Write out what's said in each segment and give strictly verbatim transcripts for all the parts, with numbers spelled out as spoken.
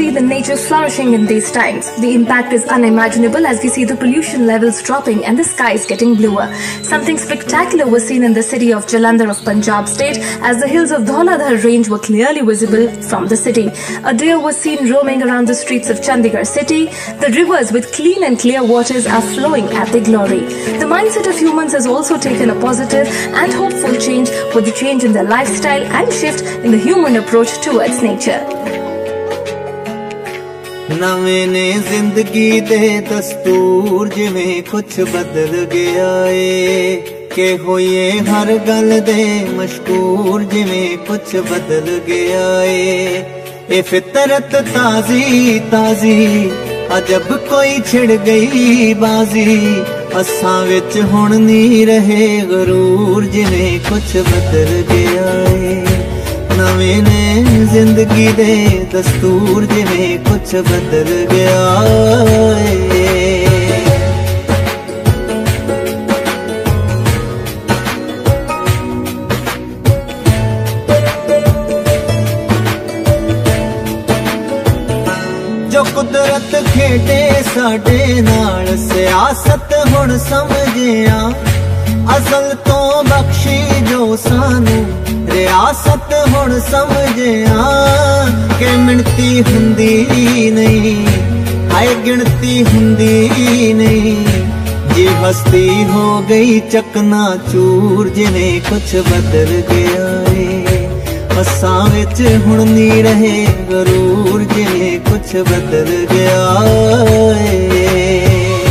see the nature flourishing in these times. The impact is unimaginable as we see the pollution levels dropping and the skies getting bluer. Something spectacular was seen in the city of Jalandhar of Punjab state as the hills of Dhauladhar range were clearly visible from the city. A deer was seen roaming around the streets of Chandigarh city. The rivers with clean and clear waters are flowing at their glory. The mindset of humans has also taken a positive and hopeful change with the change in their lifestyle and shift in the human approach towards nature. नवें ने जिंदगी दे दस्तूर जिवें कुछ बदल गया ए के होइए हर गल दे मशकूर जिवें कुछ बदल गया ए ए फितरत ताजी ताजी अजब कोई छिड़ गई बाजी असां विच हुण नहीं रहे गरूर जिवें कुछ बदल गया ए नवें ने जिंदगी दे दस्तूर जिवें कुछ बदल गया ए जो कुदरत खेडे साडे नाल सियासत हुण समझिया असल तो बख्शी जो सानू रियासत हुण समझिया के मिणती हुंदी नहीं हाय गिणती हुंदी नहीं जी हस्ती हो गई चकना चूर जिवें कुछ बदल गया ए असां विच हुण नहीं रहे गरूर जिवें कुछ बदल गया ए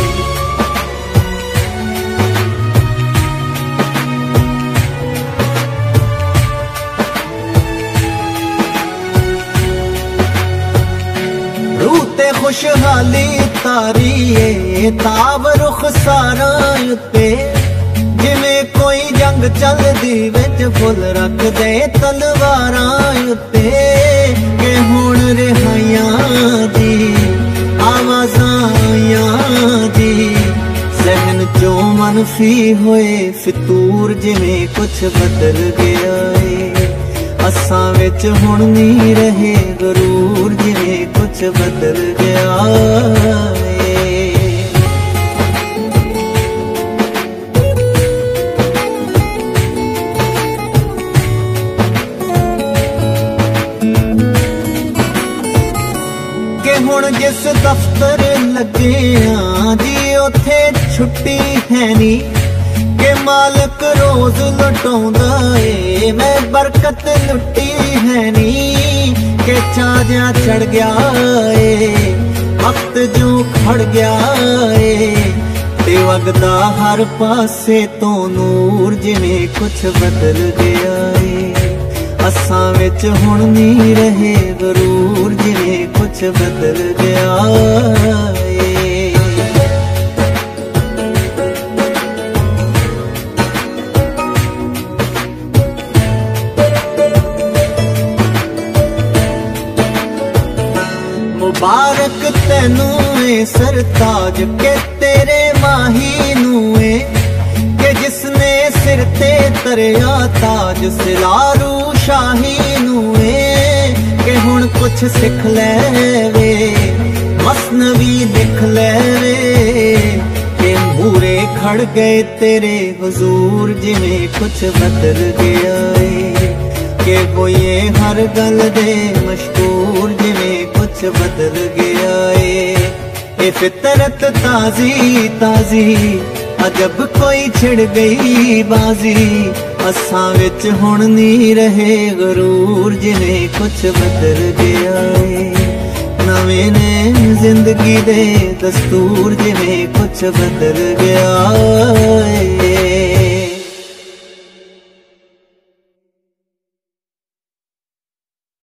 खुशहाली तारी ताब रुख सारा उत्ते जिवें कोई जंग चलदी विच फुल रख दे तलवारां उत्ते के हुण रिहाइयां दी आवाज़ां आईयां दी जहन चो मनफी होए फितूर जिवें कुछ बदल गया ए असां विच हुण नहीं रहे गरूर जिवें कुछ बदल गया ए के हुण जिस दफ्तर लगे हां जी उत्थे छुट्टी है नी के मालिक रोज लुटाउंदा ए मैं बरकत लुटी है नी के चांदिया चढ़ गया ए वक्त जो खड़ गया ए ते वगदा हर पासे तो नूर जिवें कुछ बदल गया ए असां विच हुण नहीं रहे गरूर जिवें कुछ बदल गया ए मुबारक तेनू ए सरताज के तेरे माही नू ए के जिसने सिर ते तरिया ताज सिलारू शाही नू ए के हुण कुछ सिख लेवे मसनवी लिख लेवे के मूरे खड़ गए तेरे हुजूर जिवें कुछ बदल गया ए के होइए हर गल दे मशहूर जिवें कुछ बदल गया ए ए फितरत ताजी ताजी अजब कोई छिड़ गई बाजी असां विच हुण नहीं रहे गरूर जिवें कुछ बदल गया ए नवें ने जिंदगी दे दस्तूर जिवें कुछ बदल गया ए